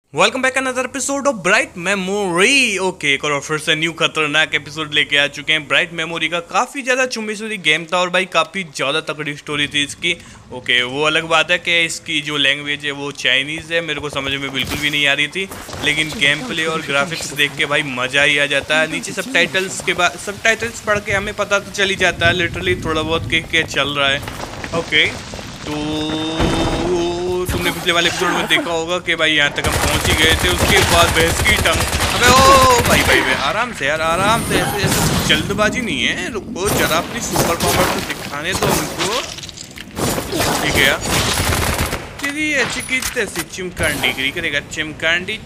Welcome back another episode of Bright Memory. Okay, एक और फिर से न्यू खतरनाक एपिसोड लेके आ चुके हैं। ब्राइट मेमोरी का काफ़ी ज़्यादा चुम्बी गेम था और भाई काफ़ी ज़्यादा तगड़ी स्टोरी थी इसकी। ओके, वो अलग बात है कि इसकी जो लैंग्वेज है वो चाइनीज़ है, मेरे को समझ में बिल्कुल भी नहीं आ रही थी, लेकिन गेम प्ले और ग्राफिक्स देख के भाई मज़ा ही आ जाता है। नीचे सबटाइटल्स पढ़ के हमें पता तो चल ही जाता है लिटरली थोड़ा बहुत क्या चल रहा है। ओके, तो तुमने पिछले वाले एपिसोड में देखा होगा कि भाई यहाँ तक हम पहुँच ही गए थे। उसके बाद भैंस की टंग, अबे ओ भाई आराम से यार, आराम से, ऐसे जल्दबाजी नहीं है, रुको जरा अपनी सुपर पावर तो दिखाने दो हमको। ठीक है यार, तेरी अच्छी किस ऐसी चिमकांडी करेगा, चिमकांडी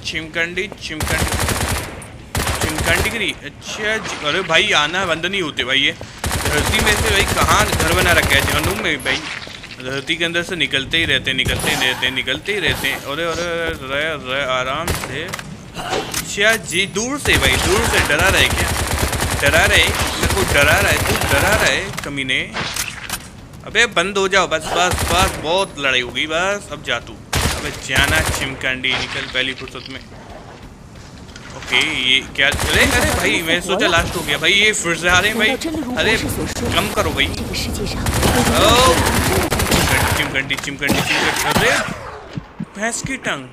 गिरी। अच्छा, अरे भाई आना बंद नहीं होते भाई, ये धरती में से भाई कहाँ घर बना रखा है जहन्नुम में भाई, धरती के अंदर से निकलते ही रहते हैं। अरे आराम से। अच्छा जी, दूर से डरा रहे क्या? मेरे को डरा रहा है, तू डरा रहा है कमीने। अबे बंद हो जाओ, बस बहुत लड़ाई होगी, बस अब जा तू। अबे जाना चिमकांडी, निकल पहली फुर्सत में। ओके, ये क्या? अरे भाई मैं सोचा लास्ट हो गया भाई, ये फिर से आ रहे हैं भाई। अरे कम करो भाई। चिमकंडी। अरे भैंस की टंग,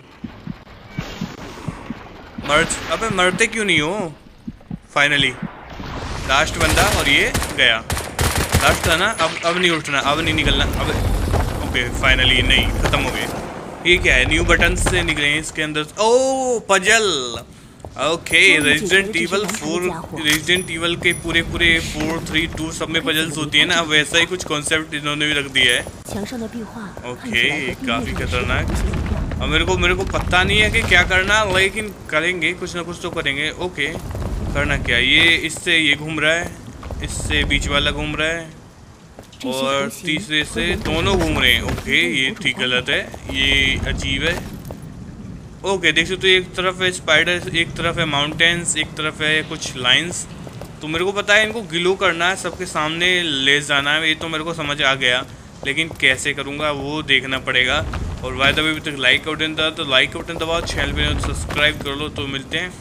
अबे मरते क्यों नहीं हो? फाइनली लास्ट बंदा, और ये गया। लास्ट था ना, अब नहीं उठना, अब नहीं निकलना। अब ओके, फाइनली नहीं, खत्म हो गए। ये क्या है? न्यू बटन से निकले हैं इसके अंदर। Oh puzzle. Okay, Resident Evil के पूरे 4, 3, 2 सब में पजल्स होती है ना, वैसा ही कुछ कॉन्सेप्ट इन्होंने भी रख दिया है। ओके, काफ़ी खतरनाक। अब मेरे को पता नहीं है कि क्या करना, लेकिन करेंगे, कुछ ना कुछ तो करेंगे। ओके, करना क्या? ये इससे ये घूम रहा है, इससे बीच वाला घूम रहा है, और तीसरे से दोनों घूम रहे हैं। ओके, ये ठीक गलत है, ये अजीब है। ओके, देख सकते हो, एक तरफ है स्पाइडर, एक तरफ है माउंटेन्स, एक तरफ है कुछ लाइंस। तो मेरे को पता है इनको ग्लो करना है, सबके सामने ले जाना है, ये तो मेरे को समझ आ गया, लेकिन कैसे करूँगा वो देखना पड़ेगा। और वाई द वे अभी तक लाइक का बटन था तो लाइक का बटन दबाओ, चैनल पे सब्सक्राइब कर लो। तो मिलते हैं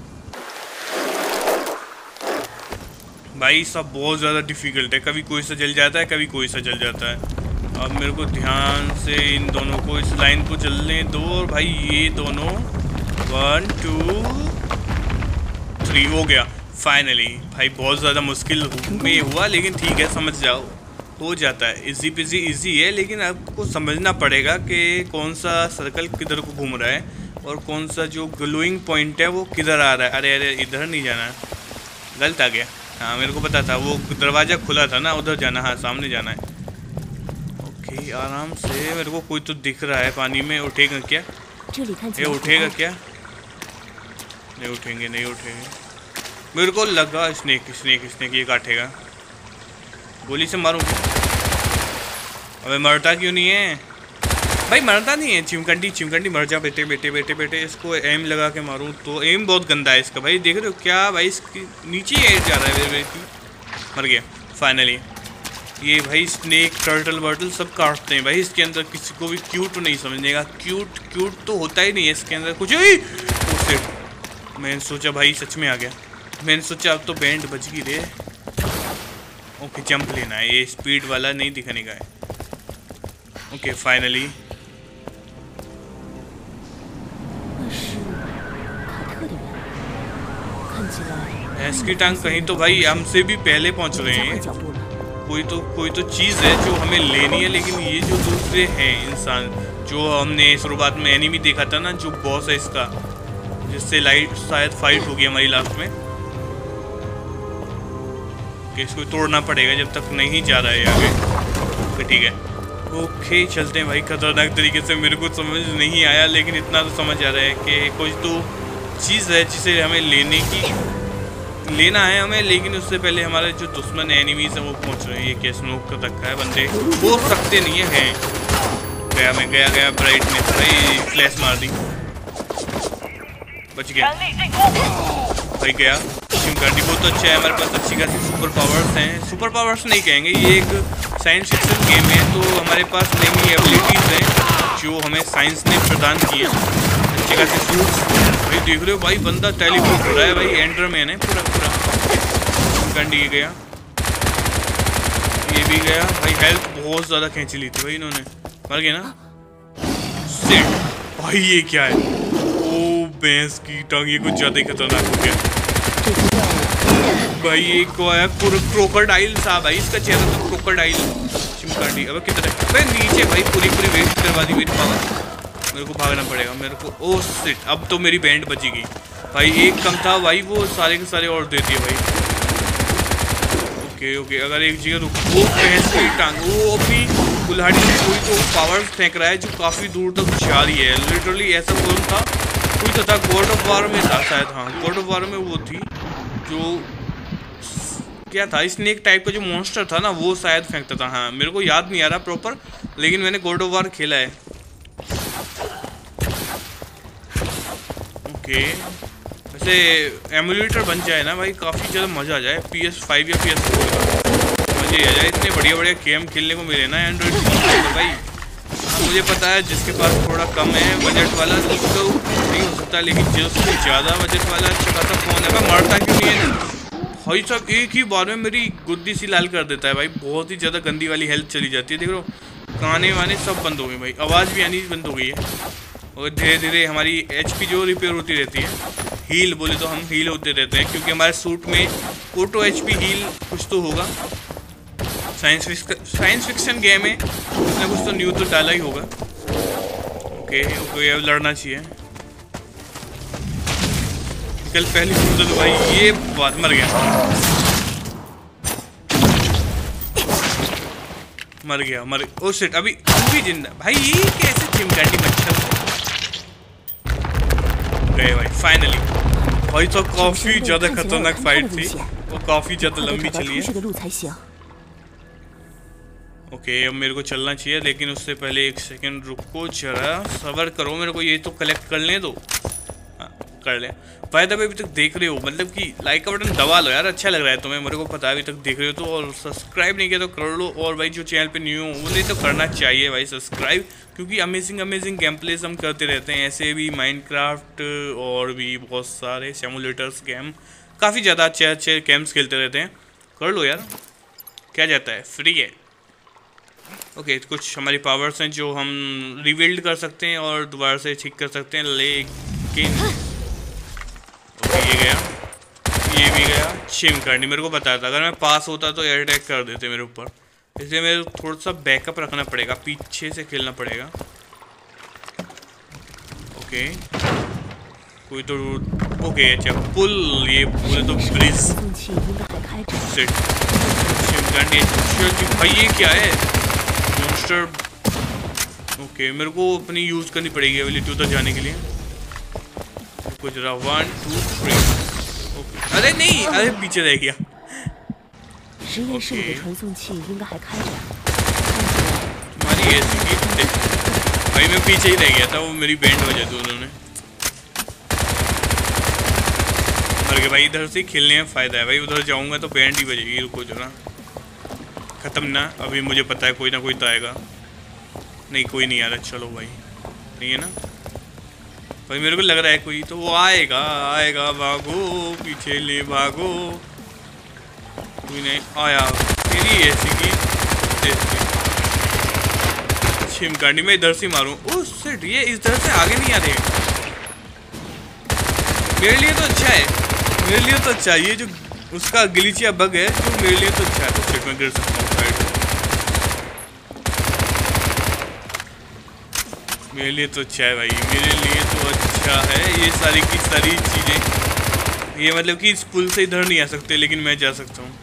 भाई। सब बहुत ज़्यादा डिफ़िकल्ट है, कभी कोई सा जल जाता है, कभी कोई सा जल जाता है। अब मेरे को ध्यान से इन दोनों को, इस लाइन को जलने दो, और भाई ये दोनों 1, 2, 3 हो गया फाइनली। भाई बहुत ज़्यादा मुश्किल में हुआ, लेकिन ठीक है, समझ जाओ, हो जाता है। इजी पिजी इजी है, लेकिन आपको समझना पड़ेगा कि कौन सा सर्कल किधर को घूम रहा है और कौन सा जो ग्लोइंग पॉइंट है वो किधर आ रहा है। अरे इधर नहीं जाना, गलत आ गया। हाँ, मेरे को पता था, वो दरवाज़ा खुला था ना, उधर जाना। हाँ, सामने जाना है। ओके, आराम से। मेरे को कोई तो दिख रहा है पानी में, उठेगा क्या? ये उठेगा क्या? नहीं उठेंगे। मेरे को लगा स्नेक ये काटेगा, गोली से मारूं। अबे मरता क्यों नहीं है भाई? मरता नहीं है। चिमकंडी मर जा बेटे। इसको एम लगा के मारूं तो एम बहुत गंदा है इसका भाई। देख रहे हो क्या भाई, इसकी नीचे ही जा रहा है मेरे। मर गया फाइनली। ये भाई स्नेक, टर्टल वर्टल सब काटते हैं भाई इसके अंदर। किसी को भी क्यूट नहीं समझने का, क्यूट तो होता ही नहीं है इसके अंदर कुछ ही। मैंने सोचा भाई सच में आ गया, मैंने सोचा अब तो बैंड बच गई रे। ओके, जंप लेना है, ये स्पीड वाला नहीं दिखाने का है। ओके, फाइनली भैंस की टांग कहीं तो भाई हमसे भी पहले पहुंच रहे हैं। कोई तो चीज़ है जो हमें लेनी है, लेकिन ये जो दूसरे हैं इंसान, जो हमने शुरुआत में एनिमी देखा था ना, जो बॉस है इसका, जिससे शायद फाइट होगी हमारी लास्ट में, कि इसको तोड़ना पड़ेगा जब तक नहीं जा रहा है आगे। ओके, ठीक है। ओके, चलते हैं भाई खतरनाक तरीके से। मेरे को समझ नहीं आया, लेकिन इतना तो समझ आ रहा है कि कोई तो चीज़ है जिसे हमें लेना है हमें, लेकिन उससे पहले हमारे जो दुश्मन एनिमीज हैं वो पहुंच रहे हैं। ये क्या स्नोक का धक्का है, बंदे हो सकते नहीं है। गया ब्राइट ने भाई फ्लैश मार दी, बच गया भाई। गया चिमकांडी बहुत अच्छा है, हमारे पास अच्छी खासी सुपर पावर्स हैं। सुपर पावर्स नहीं कहेंगे, ये एक साइंस फिक्शन गेम है, तो हमारे पास नई नई एबिलिटीज़ हैं जो हमें साइंस ने प्रदान की है। अच्छे खासे सूट्स भाई, देख रहे हो भाई बंदा टेलीपोर्ट हो रहा है भाई, एंडरमैन है पूरा पूरा। गंड ये गया, ये भी गया भाई। हेल्थ बहुत ज़्यादा खींच ली थी भाई इन्होंने, मर गए ना। सेट भाई, ये क्या है? ओ भैंस की टांग, ये कुछ ज़्यादा ही खतरनाक हो गया भाई। एक को आया क्रोकोडाइल सा भाई, इसका चेहरा तो क्रोकोडाइल चिमकांडी। अब किधर है भाई? नीचे भाई, पूरी वेस्ट करवा दी मेरी पावर। मेरे को भागना पड़ेगा मेरे को। ओ शिट, अब तो मेरी बैंड बची गई भाई। एक कम था भाई, वो सारे के सारे और दे दिए भाई। ओके, अगर एक जगह रुक, वो भैंस की टांग, वो अपनी कुल्हाड़ी से कोई तो पावर फेंक रहा है जो काफ़ी दूर तक जा रही है। लिटरली ऐसा कौन था, कोई था गॉड ऑफ वार में था शायद। हाँ, गॉड ऑफ वार में वो थी जो क्या था, स्नेक टाइप का जो मॉन्स्टर था ना, वो शायद फेंकता था। हाँ, मेरे को याद नहीं आ रहा प्रॉपर, लेकिन मैंने गॉड ऑफ वार खेला है। ओके, वैसे एमुलेटर बन जाए ना भाई, काफ़ी ज़्यादा मज़ा आ जाए। PS5 या PS4 का मज़े आ जाए। इतने बढ़िया बढ़िया गेम खेलने को मिले ना एंड्रॉइड फोन पर भाई। हाँ, मुझे पता है जिसके पास थोड़ा कम है बजट वाला तो नहीं हो सकता, लेकिन जिससे ज़्यादा बजट वाला अच्छा खासा फ़ोन है, मैं मरता क्यों नहीं है भाई साहब? एक ही बार में मेरी गुद्दी सी लाल कर देता है भाई। बहुत ही ज़्यादा गंदी वाली हेल्थ चली जाती है। देख लो, गाने वाने सब बंद हो गए भाई, आवाज़ भी आनी बंद हो गई है। और धीरे धीरे हमारी HP जो रिपेयर होती रहती है, हील बोले तो हम हील होते रहते हैं, क्योंकि हमारे सूट में ऑटो HP हील कुछ तो होगा। साइंस फिक्शन गेम है, कुछ ना कुछ तो न्यू तो डाला ही होगा। ओके, अब लड़ना चाहिए। कल पहली तो भाई ये बात, मर गया ओ शिट, अभी भी जिंदा भाई। ये कैसे चिमकांडी मच्छर गए भाई फाइनली भाई। तो काफी ज्यादा खतरनाक फाइट थी, वो काफी ज्यादा लंबी चली है। ओके, अब मेरे को चलना चाहिए, लेकिन उससे पहले एक सेकंड रुको, जरा सब्र करो, मेरे को ये तो कलेक्ट कर लें दो। कर ले भाई। तब अभी तक देख रहे हो, मतलब कि लाइक का बटन दबा लो यार, अच्छा लग रहा है तुम्हें, मेरे को पता है अभी तक देख रहे हो तो। और सब्सक्राइब नहीं किया तो कर लो, और भाई जो चैनल पे न्यू हो उन्हें तो करना चाहिए भाई सब्सक्राइब, क्योंकि अमेजिंग गेम प्लेस हम करते रहते हैं। ऐसे भी माइनक्राफ्ट और भी बहुत सारे सिमुलेटर्स गेम, काफ़ी ज़्यादा अच्छे गेम्स खेलते रहते हैं। कर लो यार, क्या जाता है, फ्री है। ओके, कुछ हमारी पावर्स हैं जो हम रिबिल्ड कर सकते हैं और दोबारा से ठीक कर सकते हैं, लेकिन ये गया, ये भी गया। चिमकांडी मेरे को बताया था, अगर मैं पास होता तो एयर अटैक कर देते मेरे ऊपर, इसलिए मेरे को थोड़ा सा बैकअप रखना पड़ेगा, पीछे से खेलना पड़ेगा। ओके, कोई तो ओके, अच्छा पुल, ये पुल तो ब्रिज सेट। चिमकांडी भाई, ये क्या है मॉन्स्टर? ओके, मेरे को अपनी यूज़ करनी पड़ेगी एबिलिटी उधर जाने के लिए। कुछ 1 2 3। ओके, अरे नहीं, अरे पीछे रह गया। तुम्हारी ऐसी भाई, मैं पीछे ही रह गया था, वो मेरी बैंड बजा दी उन्होंने। मर गया भाई। इधर से खेलने में फ़ायदा है भाई, उधर जाऊंगा तो बैंड ही बजेगी। रुको जो ना, ख़त्म ना, अभी मुझे पता है कोई ना कोई तो आएगा। नहीं, कोई नहीं आ रहा, चलो भाई, नहीं है ना भाई, मेरे को लग रहा है कोई तो वो आएगा। भागो पीछे, ले भागो। कोई नहीं आया, तेरी ऐसी की चिमकांडी में इधर से मारूं। ओह शिट, ये इस तरह से आगे नहीं आ रहे। मेरे लिए तो अच्छा है, मेरे लिए तो अच्छा है। ये जो उसका ग्लिचिया बग है तो मेरे लिए तो अच्छा है। तो शिट, मैं गिर सकता हूँ साइड। मेरे लिए तो अच्छा है भाई, मेरे लिए तो अच्छा है। ये सारी की सारी चीज़ें, ये मतलब कि इस पुल से इधर नहीं आ सकते, लेकिन मैं जा सकता हूँ।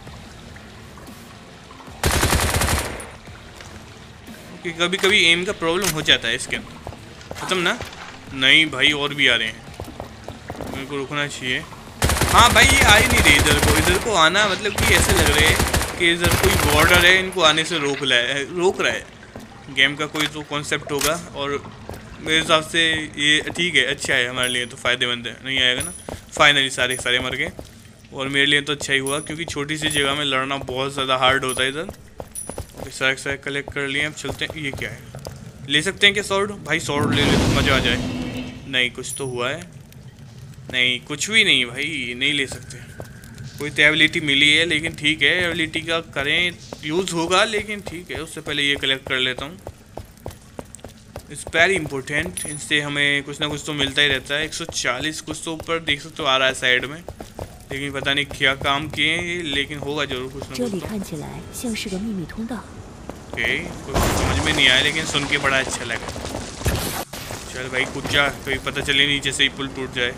कि कभी कभी एम का प्रॉब्लम हो जाता है इसके अंदर। खत्म ना? नहीं भाई, और भी आ रहे हैं, मेरे को रुकना चाहिए। हाँ भाई, ये आ ही नहीं रहे इधर को आना, मतलब कि ऐसे लग रहे हैं कि इधर कोई बॉर्डर है, इनको आने से रोक रहा है। गेम का कोई तो कॉन्सेप्ट होगा, और मेरे हिसाब से ये ठीक है, अच्छा है हमारे लिए, तो फ़ायदेमंद है। नहीं आएगा ना, फाइनली सारे मर गए, और मेरे लिए तो अच्छा ही हुआ, क्योंकि छोटी सी जगह में लड़ना बहुत ज़्यादा हार्ड होता है इधर। सारे कलेक्ट कर लिए, अब चलते हैं। ये क्या है, ले सकते हैं क्या सॉर्ड? भाई सॉर्ड ले तो मज़ा आ जाए। नहीं, कुछ तो हुआ है। नहीं, कुछ भी नहीं भाई, नहीं ले सकते। कोई तो एबिलिटी मिली है, लेकिन ठीक है, एबिलिटी का करें, यूज़ होगा, लेकिन ठीक है। उससे पहले ये कलेक्ट कर लेता हूँ। इट्स वेरी इंपॉर्टेंट, इनसे हमें कुछ ना कुछ तो मिलता ही रहता है। 140 कुछ तो ऊपर देख सकते हो आ रहा है साइड में, लेकिन पता नहीं क्या काम किए हैं, लेकिन होगा जरूर कुछ ना कुछ तो। ओके, कुछ समझ में नहीं आया, लेकिन सुन के बड़ा अच्छा लगा। चल भाई कूद जा, कभी पता चले नीचे से ही पुल टूट जाए।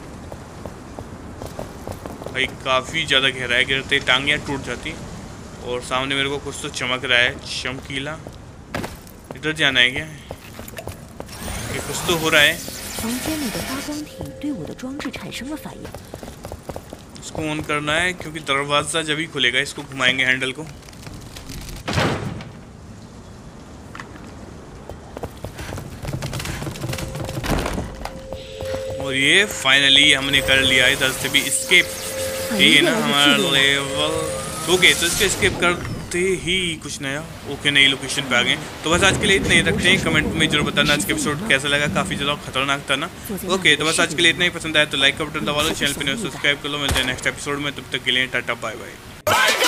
भाई काफ़ी ज़्यादा गहरा है, गिरते टांगियाँ टूट जाती। और सामने मेरे को कुछ तो चमक रहा है, चमकीला। इधर जाना है क्या? ये कुछ तो हो रहा है। इसको ऑन करना है, क्योंकि दरवाज़ा जब ही खुलेगा। इसको घुमाएंगे हैंडल को। और ये फाइनली हमने कर लिया है इधर से भी स्केप। यही है ना हमारा लेवल। ओके, तो इसके स्केप करते ही कुछ नया। ओके, नई लोकेशन पे आ गए। तो बस आज के लिए इतना ही रखते हैं। कमेंट में जरूर बताना आज के एपिसोड कैसा लगा। काफ़ी ज़्यादा खतरनाक था ना। ओके, तो बस आज के लिए इतना ही। पसंद आया तो लाइक का बटन दबा लो, चैनल पे सब्सक्राइब कर लो। मिलते हैं नेक्स्ट एपिसोड में, तब तक के लिए टाटा बाय बाय।